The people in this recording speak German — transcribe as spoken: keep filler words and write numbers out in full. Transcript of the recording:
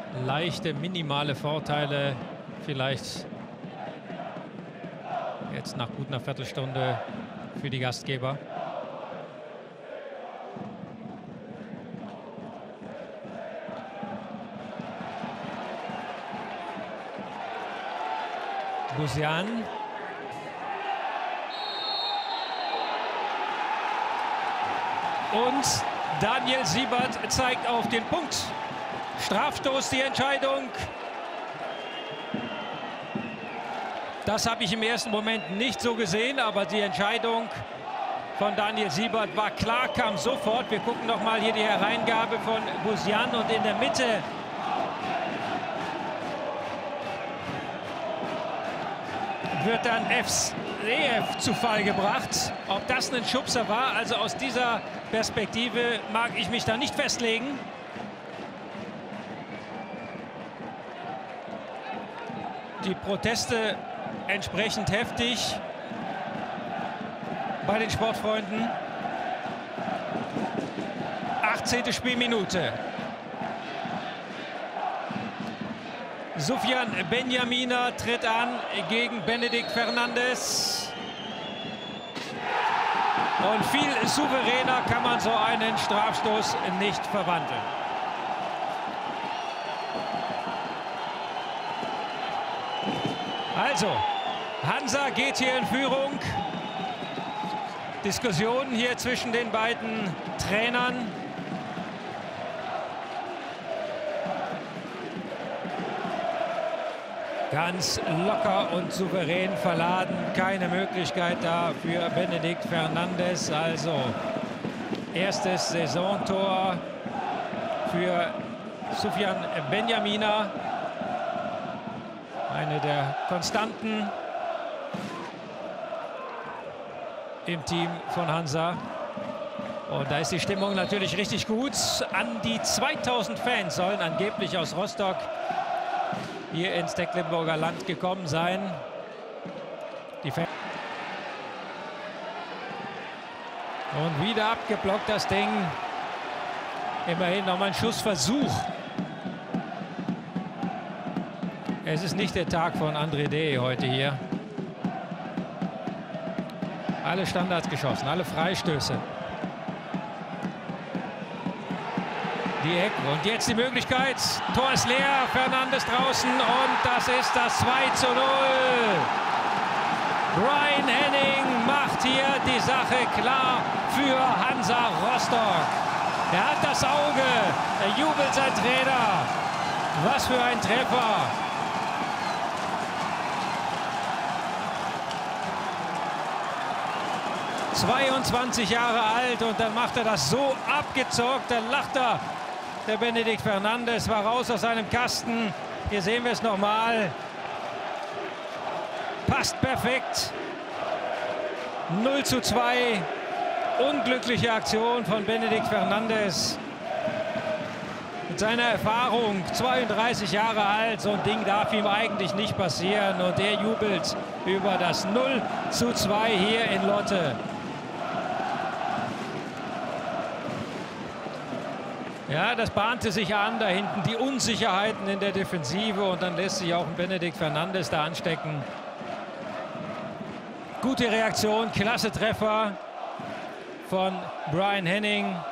leichte, minimale Vorteile vielleicht jetzt nach gut einer Viertelstunde für die Gastgeber. Busian. Und Daniel Siebert zeigt auf den Punkt. Strafstoß, die Entscheidung. Das habe ich im ersten Moment nicht so gesehen, aber die Entscheidung von Daniel Siebert war klar, kam sofort. Wir gucken noch mal hier die Hereingabe von Busian und in der Mitte wird dann F C F zu Fall gebracht. Ob das ein Schubser war, also aus dieser Perspektive mag ich mich da nicht festlegen. Die Proteste entsprechend heftig bei den Sportfreunden. achtzehnte Spielminute. Soufiane Benjamina tritt an gegen Benedikt Fernandes. Und viel souveräner kann man so einen Strafstoß nicht verwandeln. Also, Hansa geht hier in Führung. Diskussionen hier zwischen den beiden Trainern. Ganz locker und souverän verladen. Keine Möglichkeit da für Benedikt Fernandes. Also erstes Saisontor für Soufiane Benjamina. Eine der Konstanten im Team von Hansa. Und da ist die Stimmung natürlich richtig gut. An die zweitausend Fans sollen angeblich aus Rostock hier ins Tecklenburger Land gekommen sein. Die Fan Und wieder abgeblockt das Ding. Immerhin nochmal ein Schussversuch. Es ist nicht der Tag von André Dey heute hier. Alle Standards geschossen, alle Freistöße. Die Ecken und jetzt die Möglichkeit. Tor ist leer, Fernandes draußen und das ist das zwei zu null. Brian Henning macht hier die Sache klar für Hansa Rostock. Er hat das Auge, er jubelt sein Trainer. Was für ein Treffer. zweiundzwanzig Jahre alt und dann macht er das so abgezockt, dann lacht er. Der Benedikt Fernandes war raus aus seinem Kasten. Hier sehen wir es nochmal. Passt perfekt. null zu zwei. Unglückliche Aktion von Benedikt Fernandes. Mit seiner Erfahrung, zweiunddreißig Jahre alt, so ein Ding darf ihm eigentlich nicht passieren. Und er jubelt über das null zu zwei hier in Lotte. Ja, das bahnte sich an, da hinten die Unsicherheiten in der Defensive und dann lässt sich auch ein Benedikt Fernandes da anstecken. Gute Reaktion, klasse Treffer von Brian Henning.